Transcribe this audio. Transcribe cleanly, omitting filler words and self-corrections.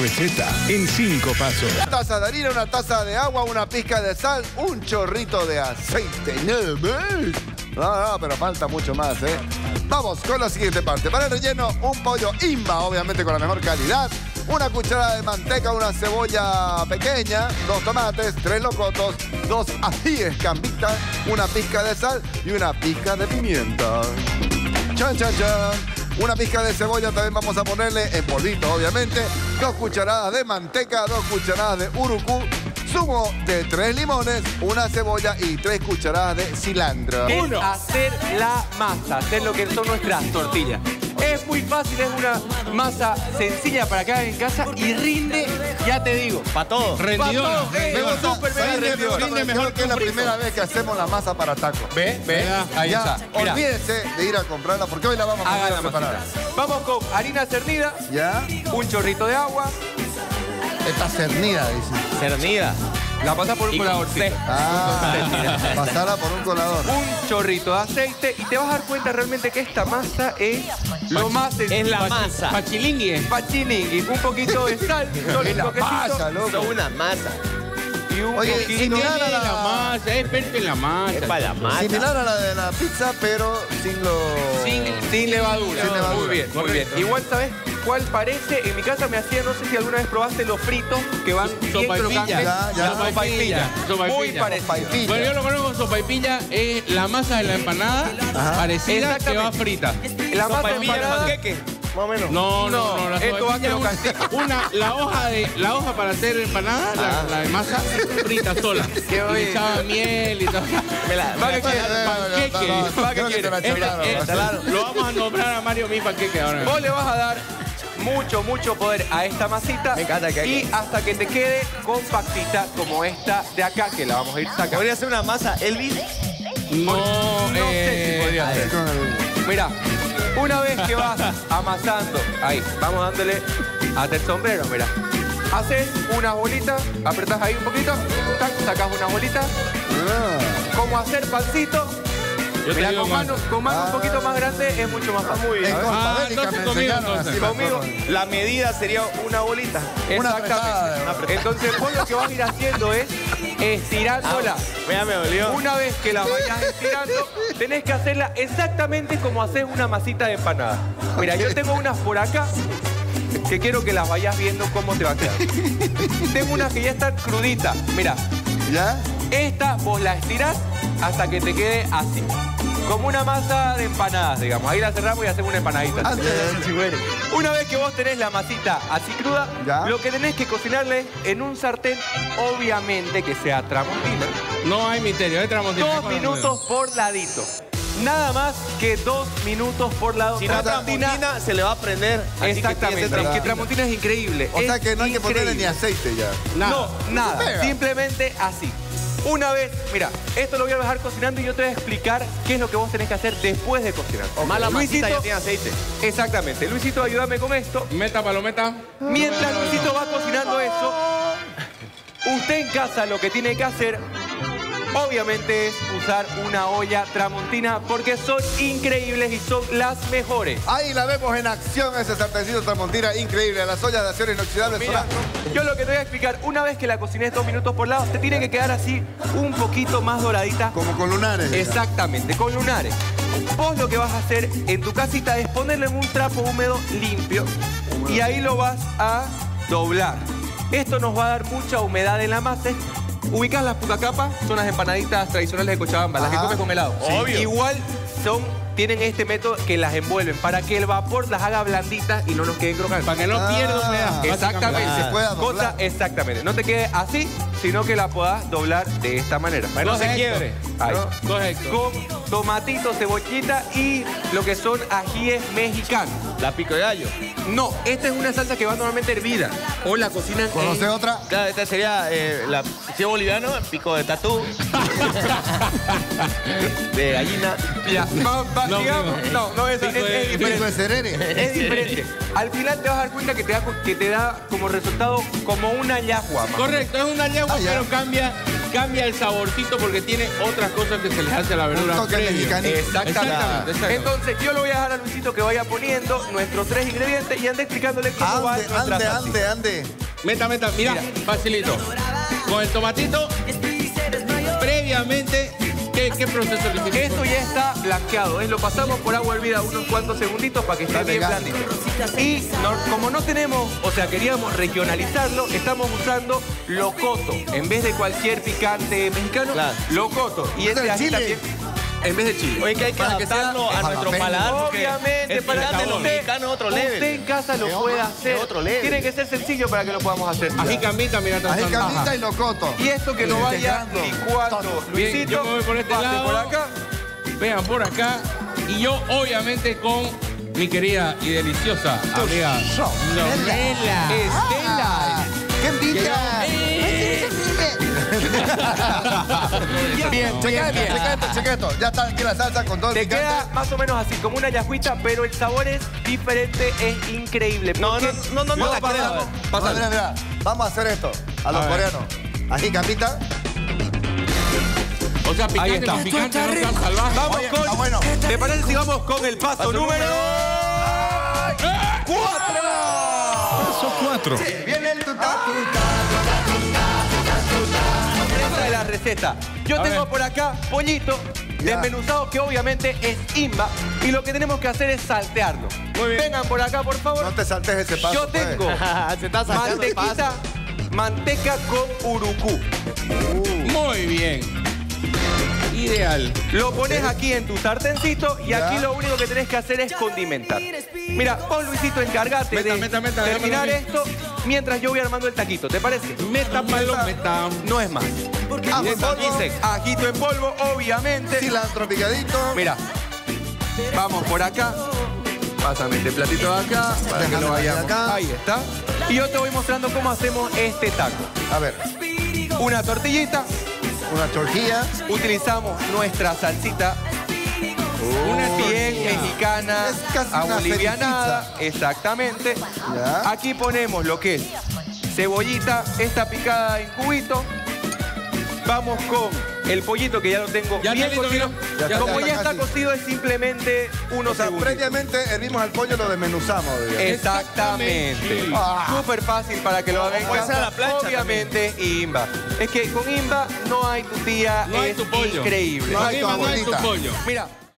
receta en 5 pasos. Una taza de harina, una taza de agua, una pizca de sal, un chorrito de aceite. No, pero falta mucho más, ¿eh? Vamos con la siguiente parte. Para el relleno, un pollo imba, obviamente con la mejor calidad. Una cucharada de manteca, una cebolla pequeña, 2 tomates, 3 locotos, 2 ajíes cambitas, una pizca de sal y una pizca de pimienta. Chan, chan, chan. Una pizca de cebolla también vamos a ponerle en polvito, obviamente. 2 cucharadas de manteca, 2 cucharadas de urucú, zumo de 3 limones, una cebolla y 3 cucharadas de cilantro. Es hacer la masa, hacer lo que son nuestras tortillas. Es muy fácil, es una masa sencilla para que hagan en casa y rinde, ya te digo. Para todo. Rendidora. Me gusta, rinde mejor que la primera vez que hacemos la masa para tacos. ¿Ves? Ahí Ya, está. Mirá. olvídense de ir a comprarla porque hoy la vamos a Hagan poner a la preparar. masita. Vamos con harina cernida, ¿Ya? un chorrito de agua, Está cernida, dice. Cernida. la pasas por un colador. Pasarla por un colador. Un chorrito de aceite y te vas a dar cuenta realmente que esta masa es lo más sencillo. Es la masa. Pachilingui. Pachilingui, un poquito de sal, solo un toquecito Pasa, loco. Son una masa. y un Oye, poquito similar a La masa, es experto en la masa. Es para la masa. Similar a la de la pizza, pero sin lo... sin levadura. Sin levadura. Muy bien, muy bien. Igual, ¿sabes cuál parece? En mi casa me hacía, no sé si alguna vez probaste los fritos que van bien crocantes. Ya. Sopaipilla. Muy parecido. Paipilla. Bueno, yo lo conozco con sopaipilla, es la masa de la empanada parecida que va frita. La masa Sopaipilla de empanada. panqueque. Más o menos. No, la esto va sopaipilla es crocante. la hoja para hacer empanada, la de masa frita sola. Qué Y le bien. echaba miel y todo. Va que quiere. Panqueque. Creo que te la chalaron. Lo vamos a nombrar a Mario mi panqueque ahora. Vos le vas a dar mucho poder a esta masita. Me encanta que y hasta que te quede compactita como esta de acá, que la vamos a ir sacando. Podría ser una masa Elvis. No, No sé si podría ser. Mira, una vez que vas amasando, ahí, vamos dándole hasta el sombrero, mira. Haces unas bolitas, apretás ahí un poquito, tac, sacás unas bolitas. Como hacer pancito. Yo te Mira, digo con mano un poquito más grande es mucho más fácil. Muy En bien. Costa Bélica entonces me conmigo, enseñaron entonces. así las Conmigo. cosas. La medida sería una bolita. Una Exactamente. apretada. Entonces vos lo que vas a ir haciendo es estirándola. Mira, me dolió. Una vez que la vayas estirando, tenés que hacerla exactamente como haces una masita de empanada. Mira, yo tengo unas por acá que quiero que las vayas viendo cómo te va a quedar. Tengo unas que ya están cruditas. Mira, ¿Ya? esta vos la estirás hasta que te quede así. Como una masa de empanadas, digamos. Ahí la cerramos y hacemos una empanadita. Antes de... Una vez que vos tenés la masita así cruda, Ya. lo que tenés que cocinarle en un sartén, obviamente que sea tramontina. No hay misterio, es tramontina. 2 minutos por ladito. Nada más que 2 minutos por lado. Si no tramontina, se le va a prender. Así que Exactamente, tiene que ser es que tramontina. tramontina es increíble. O sea es que no hay que ponerle ni increíble. aceite ya. No, nada. Pega. Simplemente así. Una vez, mira, esto lo voy a dejar cocinando y yo te voy a explicar qué es lo que vos tenés que hacer después de cocinar. Más la masita Luisito, ya tiene aceite. exactamente. Luisito, ayúdame con esto. Meta, palometa. Mientras Luisito va cocinando eso, usted en casa lo que tiene que hacer, obviamente, es usar una olla tramontina porque son increíbles y son las mejores. Ahí la vemos en acción, ese sartencito tramontina increíble. Las ollas de acero inoxidable Mira, Solanco. yo lo que te voy a explicar, una vez que la cocines 2 minutos por lado, te tiene que quedar así un poquito más doradita. Como con lunares. ya. Exactamente, con lunares. Vos lo que vas a hacer en tu casita es ponerle en un trapo húmedo limpio y ahí lo vas a doblar. Esto nos va a dar mucha humedad en la masa. Ubicas las pucacapas, son las empanaditas tradicionales de Cochabamba, las que Ajá. comes con helado. Sí. Obvio. Igual tienen este método que las envuelven para que el vapor las haga blanditas y no nos queden crocantes. Para que no pierda humedad. Exactamente. Se pueda doblar. Exactamente. No te quede así, sino que la puedas doblar de esta manera. Para que no se quiebre. Ahí. Correcto. Con tomatito, cebollita y lo que son ajíes mexicanos. La pico de gallo. No, esta es una salsa que va normalmente hervida. O la cocinan ¿Conoce otra? Claro, esta sería la cebo boliviano, pico de tatú. De gallina. Ya, No, digamos, no, eso es pico de- Pico de diferente. serere. Es diferente. Al final te vas a dar cuenta que te da como resultado como una llajua. más. Correcto, es una yegua, Ah, ya. pero cambia el saborcito porque tiene otras cosas que se les hace a la verdura. Un toque previo. mexicanito. Exactamente. Entonces, yo lo voy a dejar a Luisito que vaya poniendo nuestros 3 ingredientes y ande explicándole cómo va nuestra salsita. Ande. Meta. Mira, facilito. Con el tomatito, previamente, ¿qué proceso le hiciste? Esto ya está blanqueado, lo pasamos por agua hervida unos cuantos segunditos para que esté bien blandito. Y como no tenemos, o sea, queríamos regionalizarlo, estamos usando locoto. En vez de cualquier picante mexicano, locoto. Y este así también, en vez de chile. Oye, que hay que adaptarlo a nuestro paladar. Obviamente, para que usted en casa lo pueda hacer. Tiene que ser sencillo para que lo podamos hacer. Ají cambita, mira. Ají cambita y locoto. Y esto que lo vaya licuando. Bien, Luisito, yo me voy por este pase lado. por acá. Vean por acá. Y yo, obviamente, con mi querida y deliciosa amiga Somela. Estela. ¡Qué envidia! Bien, Checa esto. Ya está aquí la salsa con todo el Te picante. queda más o menos así, como una yagüita, pero el sabor es diferente, es increíble. No la creo. Mira. Vamos a hacer esto a los coreanos. Ají cambita. O sea, Ahí picante, está. con picante, no tan salvaje. Vamos Oye, con... está bueno. ¿Te parece si vamos con el paso número 4? Paso 4. Viene el tutá. Esta de la receta. Yo tengo por acá pollito desmenuzado, que obviamente es imba. Y lo que tenemos que hacer es saltearlo. Muy bien. Vengan por acá, por favor. No te saltes ese paso. Yo pues. tengo Se está saltando el mantequita, manteca con urucú. Muy bien. Ideal. Lo pones aquí en tu sartencito y aquí lo único que tenés que hacer es condimentar. Mira, vos, Luisito, encárgate de Meta, terminar déjame esto mientras yo voy armando el taquito. ¿Te parece? Meta. No es más. Ajo en polvo. Ajito en polvo, obviamente. Cilantro picadito. Mira, vamos por acá. Pásame este platito de acá para que lo vayamos. acá. Ahí está. Y yo te voy mostrando cómo hacemos este taco. A ver, Una tortillita. una tortilla. Utilizamos nuestra salsita. Una bien mexicana, Es casi una abolivianada, exactamente. Ya. Aquí ponemos lo que es cebollita, esta picada en cubito. Vamos con el pollito que ya lo tengo Ya bien está listo, cocido. mira. Ya Como está ya está casi. cocido es simplemente unos O sea, segundos. previamente hervimos al pollo y lo desmenuzamos. digamos. Exactamente. Súper fácil para que lo hagan en Puede ser a casa. la plancha Obviamente imba. Es que con imba no hay tu tía, No hay es tu pollo. increíble. No hay tu No hay tu abuelita. pollo. Mira,